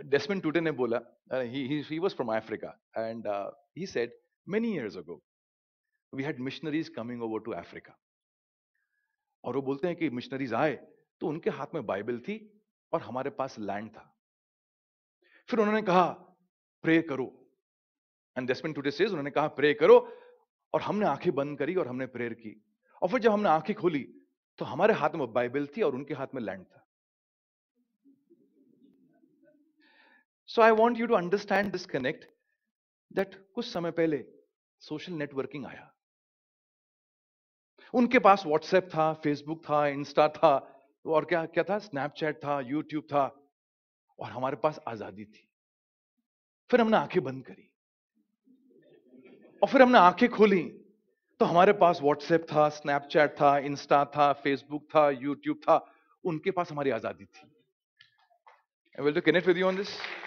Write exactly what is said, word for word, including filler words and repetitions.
Desmond Tutu ने बोला, uh, he he he was from Africa, and uh, he said many years ago we had missionaries coming over to Africa. और वो बोलते हैं कि missionaries आए तो उनके हाथ में बाइबल थी और हमारे पास लैंड था. फिर उन्होंने कहा प्रे करो, एंड डेस्मंड टुटू सेज उन्होंने कहा प्रे करो, और हमने आंखें बंद करी और हमने प्रेयर की, और फिर जब हमने आंखें खोली तो हमारे हाथ में बाइबल थी और उनके हाथ में लैंड था. So I want you to understand this connect, that कुछ समय पहले सोशल नेटवर्किंग आया. उनके पास व्हाट्सएप था, फेसबुक था, इंस्टा था, और क्या क्या था, स्नैपचैट था, यूट्यूब था, और हमारे पास आजादी थी. फिर हमने आंखें बंद करी और फिर हमने आंखें खोली तो हमारे पास व्हाट्सएप था, स्नैपचैट था, इंस्टा था, फेसबुक था, यूट्यूब था, उनके पास हमारी आजादी थी. I will to connect with you on this.